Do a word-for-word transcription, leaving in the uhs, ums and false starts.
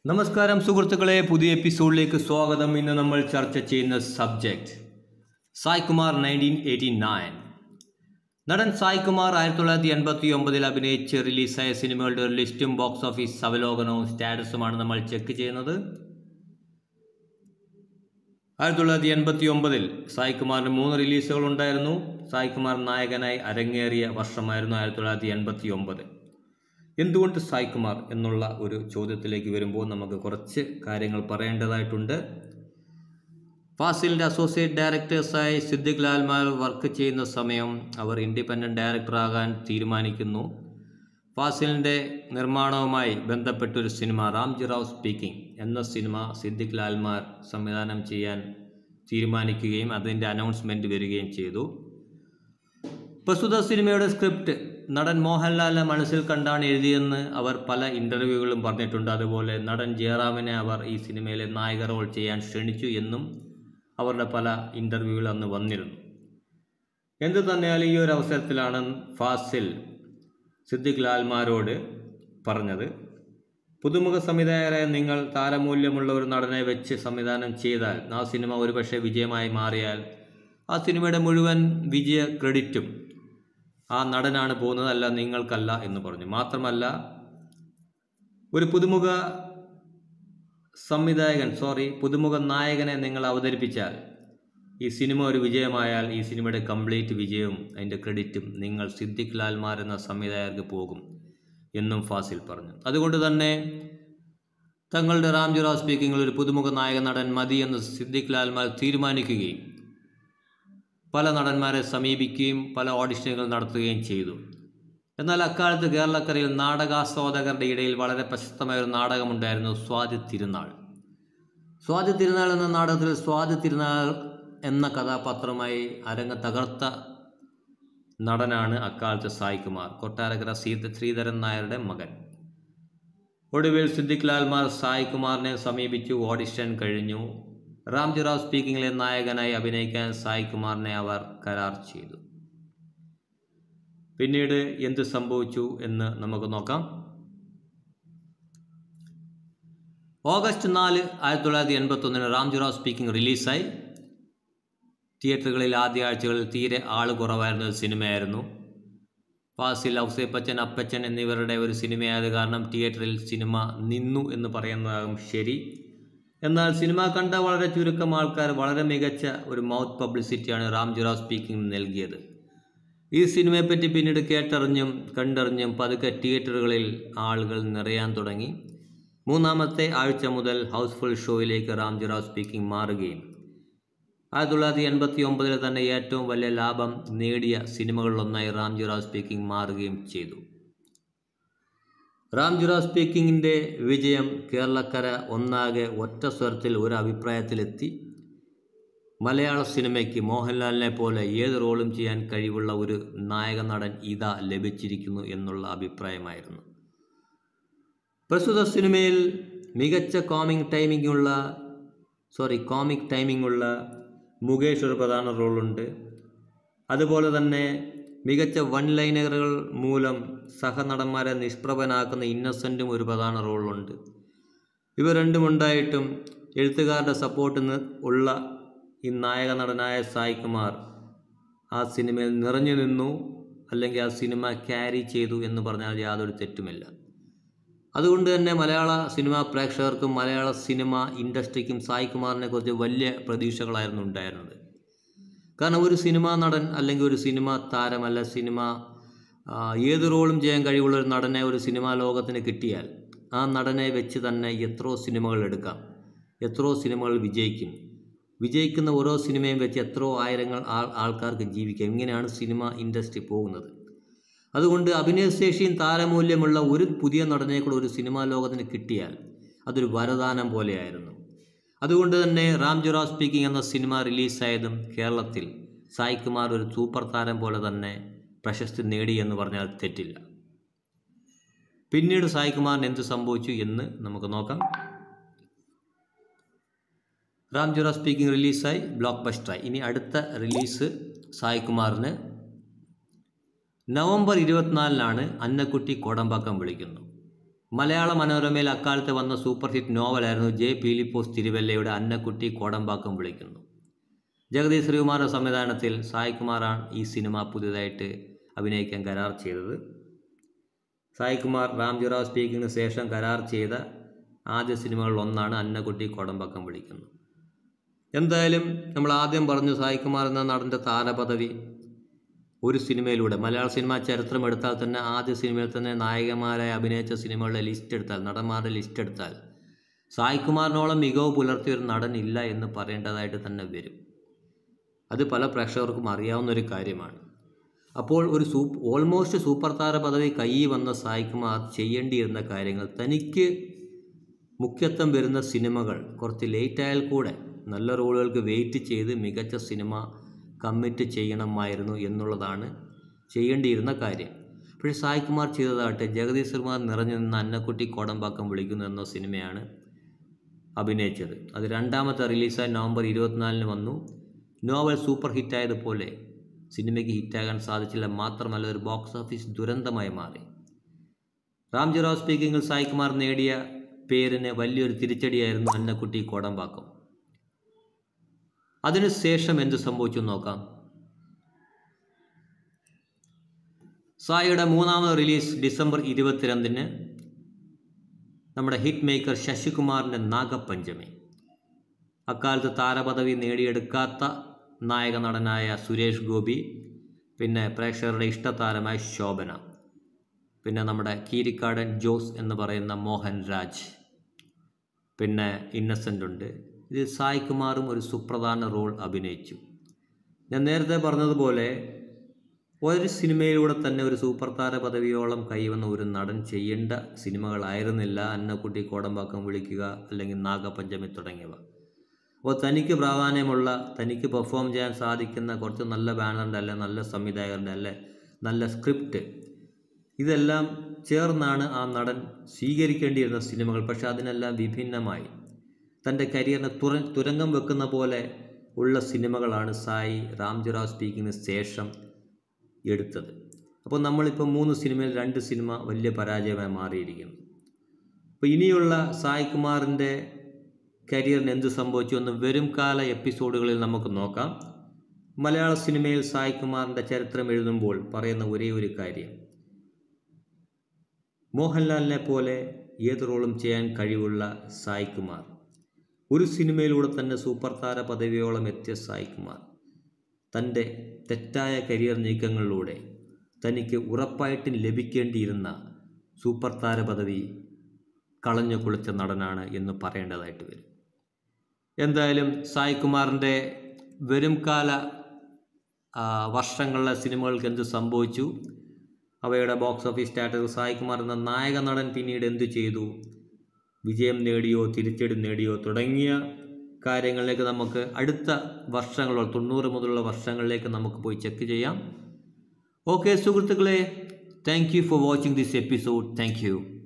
നമസ്കാരം സുഹൃത്തുക്കളെ, പുതിയ എപ്പിസോഡിലേക്ക് സ്വാഗതം. ഇന്ന് നമ്മൾ ചർച്ച ചെയ്യുന്ന subject Sai Kumar nineteen eighty nine. നടൻ സായ് കുമാർ ആയിരത്തി തൊള്ളായിരത്തി എൺപത്തി ഒമ്പതിൽ അഭിനയിച്ച് റിലീസായ സിനിമകളുടെ ഒരു ലിസ്റ്റും ബോക്സ് ഓഫീസ് അവലോകനവും സ്റ്റാറ്റസുമാണ് നമ്മൾ ചെക്ക് ചെയ്യുന്നത്. ആയിരത്തി തൊള്ളായിരത്തി എൺപത്തി ഒമ്പതിൽ സായ് കുമാറിന് മൂന്ന് റിലീസുകൾ ഉണ്ടായിരുന്നു. സായ് കുമാർ നായകനായി അരങ്ങേറിയ വർഷമായിരുന്നു ആയിരത്തി തൊള്ളായിരത്തി എൺപത്തി ഒമ്പത്. എന്തുകൊണ്ട് സായ് കുമാർ എന്നുള്ള ഒരു ചോദ്യത്തിലേക്ക് വരുമ്പോൾ നമുക്ക് കുറച്ച് കാര്യങ്ങൾ പറയേണ്ടതായിട്ടുണ്ട്. ഫാസിലിൻ്റെ അസോസിയേറ്റ് ഡയറക്ടേഴ്സായി സിദ്ദിഖ് ലാൽമാർ വർക്ക് ചെയ്യുന്ന സമയം അവർ ഇൻഡിപെൻഡൻറ്റ് ഡയറക്ടറാകാൻ തീരുമാനിക്കുന്നു. ഫാസിലിൻ്റെ നിർമ്മാണവുമായി ബന്ധപ്പെട്ടൊരു സിനിമ റാംജി റാവ് സ്പീക്കിംഗ് എന്ന സിനിമ സിദ്ദിഖ് ലാൽമാർ സംവിധാനം ചെയ്യാൻ തീരുമാനിക്കുകയും അതിൻ്റെ അനൗൺസ്മെൻറ്റ് വരികയും ചെയ്തു. പ്രസ്തുത സിനിമയുടെ സ്ക്രിപ്റ്റ് നടൻ മോഹൻലാലിനെ മനസ്സിൽ കണ്ടാണ് എഴുതിയെന്ന് അവർ പല ഇൻ്റർവ്യൂകളിലും പറഞ്ഞിട്ടുണ്ട്. അതുപോലെ നടൻ ജയറാമിനെ അവർ ഈ സിനിമയിലെ നായക റോൾ ചെയ്യാൻ ക്ഷണിച്ചു എന്നും അവരുടെ പല ഇൻ്റർവ്യൂകൾ അന്ന് വന്നിരുന്നു. എന്തു തന്നെയാലും ഈ ഒരു അവസരത്തിലാണ് ഫാസിൽ സിദ്ദിഖ് ലാൽമാരോട് പറഞ്ഞത്, പുതുമുഖ സംവിധായകരായ നിങ്ങൾ താരമൂല്യമുള്ള ഒരു നടനെ വെച്ച് സംവിധാനം ചെയ്താൽ ആ സിനിമ ഒരുപക്ഷെ വിജയമായി മാറിയാൽ ആ സിനിമയുടെ മുഴുവൻ വിജയ ക്രെഡിറ്റും ആ നടനാണ് പോകുന്നത്, അല്ല നിങ്ങൾക്കല്ല എന്ന് പറഞ്ഞു. മാത്രമല്ല, ഒരു പുതുമുഖ സംവിധായകൻ സോറി പുതുമുഖ നായകനെ നിങ്ങൾ അവതരിപ്പിച്ചാൽ ഈ സിനിമ ഒരു വിജയമായാൽ ഈ സിനിമയുടെ കംപ്ലീറ്റ് വിജയവും അതിൻ്റെ ക്രെഡിറ്റും നിങ്ങൾ സിദ്ദിഖ് ലാൽമാർ എന്ന സംവിധായകർക്ക് പോകും എന്നും ഫാസിൽ പറഞ്ഞു. അതുകൊണ്ട് തന്നെ തങ്ങളുടെ റാംജി റാവ് സ്പീക്കിങ്ങിൽ ഒരു പുതുമുഖ നായക നടൻ മതി എന്ന് സിദ്ദിഖ് ലാൽമാർ തീരുമാനിക്കുകയും പല നടന്മാരെ സമീപിക്കുകയും പല ഓഡിഷനുകൾ നടത്തുകയും ചെയ്തു. എന്നാൽ അക്കാലത്ത് കേരളക്കരയിൽ നാടകാസ്വാദകരുടെ ഇടയിൽ വളരെ പ്രശസ്തമായ ഒരു നാടകമുണ്ടായിരുന്നു, സ്വാതി തിരുനാൾ. സ്വാതി തിരുനാൾ എന്ന നാടകത്തിൽ സ്വാതി തിരുനാൾ എന്ന കഥാപാത്രമായി അരങ്ങ് തകർത്ത നടനാണ് അക്കാലത്ത് സായ് കുമാർ, കൊട്ടാരക്കര ശ്രീധരൻ നായരുടെ മകൻ. ഒടുവിൽ സിദ്ദിഖ് ലാൽമാർ സായ് കുമാറിനെ സമീപിച്ചു. ഓഡിഷൻ കഴിഞ്ഞു. റാംജി റാവ് സ്പീക്കിങ്ങിലെ നായകനായി അഭിനയിക്കാൻ സായ് കുമാറിനെ അവർ കരാർ ചെയ്തു. പിന്നീട് എന്ത് സംഭവിച്ചു എന്ന് നമുക്ക് നോക്കാം. ഓഗസ്റ്റ് നാല് ആയിരത്തി തൊള്ളായിരത്തി എൺപത്തി ഒന്നിന് റാംജി റാവ് സ്പീക്കിംഗ് റിലീസായി. തിയേറ്ററുകളിൽ ആദ്യ ആഴ്ചകളിൽ തീരെ ആൾ കുറവായിരുന്ന ഒരു സിനിമയായിരുന്നു. ഫാസിൽ, ഔസേപ്പച്ചൻ, അപ്പച്ചൻ എന്നിവരുടെ ഒരു സിനിമയായത് കാരണം തിയേറ്ററിൽ സിനിമ നിന്നു എന്ന് പറയുന്നതാകും ശരി. എന്നാൽ സിനിമ കണ്ട വളരെ ചുരുക്കം ആൾക്കാർ വളരെ മികച്ച ഒരു മൗത്ത് പബ്ലിസിറ്റിയാണ് റാംജി റാവ് സ്പീക്കിംഗ് നൽകിയത്. ഈ സിനിമയെപ്പറ്റി പിന്നീട് കേട്ടറിഞ്ഞും കണ്ടറിഞ്ഞും പതുക്കെ തിയേറ്ററുകളിൽ ആളുകൾ നിറയാൻ തുടങ്ങി. മൂന്നാമത്തെ ആഴ്ച മുതൽ ഹൗസ്ഫുൾ ഷോയിലേക്ക് റാംജി റാവ് സ്പീക്കിംഗ് മാറുകയും ആയിരത്തി തൊള്ളായിരത്തി എൺപത്തി ഒമ്പതിൽ തന്നെ ഏറ്റവും വലിയ ലാഭം നേടിയ സിനിമകളിലൊന്നായി റാംജി റാവ് സ്പീക്കിംഗ് മാറുകയും ചെയ്തു. റാംജി റാവ് സ്പീക്കിങ്ങിൻ്റെ വിജയം കേരളക്കര ഒന്നാകെ ഒറ്റ സ്വരത്തിൽ ഒരു അഭിപ്രായത്തിലെത്തി. മലയാള സിനിമയ്ക്ക് മോഹൻലാലിനെ പോലെ ഏത് റോളും ചെയ്യാൻ കഴിവുള്ള ഒരു നായക നടൻ ഇതാ ലഭിച്ചിരിക്കുന്നു എന്നുള്ള അഭിപ്രായമായിരുന്നു. പ്രസ്തുത സിനിമയിൽ മികച്ച കോമിക് ടൈമിംഗുള്ള സോറി കോമിക് ടൈമിംഗുള്ള മുകേഷ് ഒരു പ്രധാന റോളുണ്ട്. അതുപോലെ തന്നെ മികച്ച വൺ ലൈനറുകൾ മൂലം സഹനടന്മാരെ നിഷ്പ്രഭനാക്കുന്ന ഇന്നസെൻറ്റും ഒരു പ്രധാന റോളുണ്ട്. ഇവ രണ്ടും ഉണ്ടായിട്ടും എഴുത്തുകാരുടെ സപ്പോർട്ടിന് ഉള്ള ഈ നായക നടനായ സായ് കുമാർ ആ സിനിമയിൽ നിറഞ്ഞു നിന്നു, അല്ലെങ്കിൽ ആ സിനിമ ക്യാരി ചെയ്തു എന്ന് പറഞ്ഞാൽ യാതൊരു തെറ്റുമില്ല. അതുകൊണ്ട് തന്നെ മലയാള സിനിമാ പ്രേക്ഷകർക്കും മലയാള സിനിമ ഇൻഡസ്ട്രിക്കും സായ് കുമാറിനെ കുറിച്ച് വലിയ പ്രതീക്ഷകളായിരുന്നു ഉണ്ടായിരുന്നത്. കാരണം ഒരു സിനിമാ നടൻ അല്ലെങ്കിൽ ഒരു സിനിമാ താരം അല്ല സിനിമ ഏത് റോളും ചെയ്യാൻ കഴിവുള്ള ഒരു നടനെ ഒരു സിനിമാ ലോകത്തിന് കിട്ടിയാൽ ആ നടനെ വെച്ച് തന്നെ എത്രയോ സിനിമകൾ എടുക്കാം, എത്രയോ സിനിമകൾ വിജയിക്കും. വിജയിക്കുന്ന ഓരോ സിനിമയും വെച്ച് എത്രയോ ആയിരങ്ങൾ ആൾ ആൾക്കാർക്ക് ജീവിക്കാം. ഇങ്ങനെയാണ് സിനിമ ഇൻഡസ്ട്രി പോകുന്നത്. അതുകൊണ്ട് അഭിനയശേഷിയും താരമൂല്യമുള്ള ഒരു പുതിയ നടനെ കൂടെ ഒരു സിനിമാ ലോകത്തിന് കിട്ടിയാൽ അതൊരു വരദാനം പോലെയായിരുന്നു. അതുകൊണ്ട് തന്നെ റാംജി റാവ് സ്പീക്കിംഗ് എന്ന സിനിമ റിലീസായതും കേരളത്തിൽ സായ് കുമാർ ഒരു സൂപ്പർ താരം പോലെ തന്നെ പ്രശസ്തി നേടി എന്ന് പറഞ്ഞാൽ തെറ്റില്ല. പിന്നീട് സായ് കുമാറിന് എന്ത് സംഭവിച്ചു എന്ന് നമുക്ക് നോക്കാം. റാംജി റാവ് സ്പീക്കിംഗ് റിലീസായി, ബ്ലോക്ക് ബസ്റ്ററായി. ഇനി അടുത്ത റിലീസ് സായ് കുമാറിന് നവംബർ ഇരുപത്തിനാലിനാണ് അന്നക്കുട്ടി കോടമ്പാക്കം വിളിക്കുന്നു. മലയാള മനോരമയിൽ അക്കാലത്ത് വന്ന സൂപ്പർ ഹിറ്റ് നോവലായിരുന്നു ജെ പീലിപ്പോസ് തിരുവല്ലയുടെ അന്നക്കുട്ടി കോടമ്പാക്കം വിളിക്കുന്നു. ജഗദീഷ് ശ്രീകുമാറിൻ്റെ സംവിധാനത്തിൽ സായ് കുമാറാണ് ഈ സിനിമ പുതിയതായിട്ട് അഭിനയിക്കാൻ കരാർ ചെയ്തത്. സായ് കുമാർ രാംജി റാവ് സ്പീക്കിങ്ങിന് ശേഷം കരാർ ചെയ്ത ആദ്യ സിനിമകളിൽ ഒന്നാണ് അന്നക്കുട്ടി കോടമ്പാക്കം വിളിക്കുന്നു. എന്തായാലും നമ്മൾ ആദ്യം പറഞ്ഞു സായ് കുമാർ എന്ന നടൻ്റെ താരപദവി ഒരു സിനിമയിലൂടെ, മലയാള സിനിമാ ചരിത്രം എടുത്താൽ തന്നെ ആദ്യ സിനിമയിൽ തന്നെ നായികമാരായി അഭിനയിച്ച സിനിമകളുടെ ലിസ്റ്റ് എടുത്താൽ, നടന്മാരുടെ ലിസ്റ്റ് എടുത്താൽ സായ് കുമാറിനോളം മികവ് പുലർത്തിയ ഒരു നടൻ ഇല്ല എന്ന് പറയേണ്ടതായിട്ട് തന്നെ വരും. അത് പല പ്രേക്ഷകർക്കും അറിയാവുന്നൊരു കാര്യമാണ്. അപ്പോൾ ഒരു സൂപ്പ് ഓൾമോസ്റ്റ് സൂപ്പർ താര പദവി കയ്യിൽ വന്ന സായ് കുമാർ ചെയ്യേണ്ടിയിരുന്ന കാര്യങ്ങൾ, തനിക്ക് മുഖ്യത്വം വരുന്ന സിനിമകൾ കുറച്ച് ലേറ്റായാൽ കൂടെ നല്ല റോളുകൾക്ക് വെയിറ്റ് ചെയ്ത് മികച്ച സിനിമ കമ്മിറ്റ് ചെയ്യണമായിരുന്നു എന്നുള്ളതാണ് ചെയ്യേണ്ടിയിരുന്ന കാര്യം. പക്ഷേ സായ് കുമാർ ചെയ്തതാകട്ടെ ജഗദീഷ് ശ്രീകുമാർ നിറഞ്ഞു നിന്ന് അന്നക്കുട്ടി കോടമ്പാക്കം വിളിക്കുന്നു എന്ന സിനിമയാണ് അഭിനയിച്ചത്. അത് രണ്ടാമത്തെ റിലീസായി നവംബർ ഇരുപത്തിനാലിന് വന്നു. നോവൽ സൂപ്പർ ഹിറ്റായതുപോലെ സിനിമയ്ക്ക് ഹിറ്റാകാൻ സാധിച്ചില്ല. മാത്രമല്ല ഒരു ബോക്സ് ഓഫീസ് ദുരന്തമായി മാറി. രാംജി റാവ് സ്പീക്കിങ്ങിൽ സായ് കുമാർ നേടിയ പേരിന് വലിയൊരു തിരിച്ചടിയായിരുന്നു അന്നക്കുട്ടി കോടമ്പാക്കം. അതിനുശേഷം എന്ത് സംഭവിച്ചു നോക്കാം. സായിയുടെ മൂന്നാമത് റിലീസ് ഡിസംബർ ഇരുപത്തിരണ്ടിന് നമ്മുടെ ഹിറ്റ് മേക്കർ ശശികുമാറിൻ്റെ നാഗപഞ്ചമി. അക്കാലത്ത് താരപദവി നേടിയെടുക്കാത്ത നായക നടനായ സുരേഷ് ഗോപി, പിന്നെ പ്രേക്ഷകരുടെ ഇഷ്ടതാരമായ ശോഭന, പിന്നെ നമ്മുടെ കീരിക്കാടൻ ജോസ് എന്ന് പറയുന്ന മോഹൻ രാജ്, പിന്നെ ഇന്നസെൻ്റ് ഉണ്ട്. ഇതിൽ സായ് കുമാറും ഒരു സുപ്രധാന റോൾ അഭിനയിച്ചു. ഞാൻ നേരത്തെ പറഞ്ഞതുപോലെ ഒരു സിനിമയിലൂടെ തന്നെ ഒരു സൂപ്പർ താര പദവിയോളം കൈവന്ന ഒരു നടൻ ചെയ്യേണ്ട സിനിമകളായിരുന്നില്ല അന്നക്കുട്ടി കോടമ്പാക്കം വിളിക്കുക അല്ലെങ്കിൽ നാഗപഞ്ചമി തുടങ്ങിയവ. അപ്പോൾ തനിക്ക് പ്രാധാന്യമുള്ള, തനിക്ക് പെർഫോം ചെയ്യാൻ സാധിക്കുന്ന കുറച്ച് നല്ല ബാനറിൻ്റെ അല്ലെ നല്ല സംവിധായകരുടെ അല്ലെ നല്ല സ്ക്രിപ്റ്റ്, ഇതെല്ലാം ചേർന്നാണ് ആ നടൻ സ്വീകരിക്കേണ്ടിയിരുന്ന സിനിമകൾ. പക്ഷെ അതിനെല്ലാം വിഭിന്നമായി തൻ്റെ കരിയറിനെ തുര തുരങ്കം വെക്കുന്ന പോലെ ഉള്ള സിനിമകളാണ് സായി രാംജി റാവ് സ്പീക്കിങ്ങിന് ശേഷം എടുത്തത്. അപ്പോൾ നമ്മളിപ്പോൾ മൂന്ന് സിനിമയിൽ രണ്ട് സിനിമ വലിയ പരാജയമായി മാറിയിരിക്കുന്നു. അപ്പോൾ ഇനിയുള്ള സായ് കുമാറിൻ്റെ കരിയറിന് എന്ത് സംഭവിച്ചു എന്ന് വരും കാല എപ്പിസോഡുകളിൽ നമുക്ക് നോക്കാം. മലയാള സിനിമയിൽ സായ് കുമാറിൻ്റെ ചരിത്രം എഴുതുമ്പോൾ പറയുന്ന ഒരേ ഒരു കാര്യം, മോഹൻലാലിനെ പോലെ ഏത് റോളും ചെയ്യാൻ കഴിവുള്ള സായ് കുമാർ, ഒരു സിനിമയിലൂടെ തന്നെ സൂപ്പർ താര പദവിയോളം എത്തിയ സായ് കുമാർ തൻ്റെ തെറ്റായ കരിയർ നീക്കങ്ങളിലൂടെ തനിക്ക് ഉറപ്പായിട്ടും ലഭിക്കേണ്ടിയിരുന്ന സൂപ്പർ താര പദവി കളഞ്ഞു കുളിച്ച നടനാണ് എന്ന് പറയേണ്ടതായിട്ട് വരും. എന്തായാലും സായ് കുമാറിൻ്റെ വരും കാല വർഷങ്ങളിലെ സിനിമകൾക്ക് എന്ത് സംഭവിച്ചു, അവയുടെ box office status, Sai Kumar എന്ന നായക നടൻ പിന്നീട് എന്തു ചെയ്തു, വിജയം നേടിയോ തിരിച്ചടി നേടിയോ തുടങ്ങിയ കാര്യങ്ങളിലേക്ക് നമുക്ക് അടുത്ത വർഷങ്ങളോ തൊണ്ണൂറ് മുതലുള്ള വർഷങ്ങളിലേക്ക് നമുക്ക് പോയി ചെക്ക് ചെയ്യാം. ഓക്കെ സുഹൃത്തുക്കളെ, thank you for watching this episode. Thank U.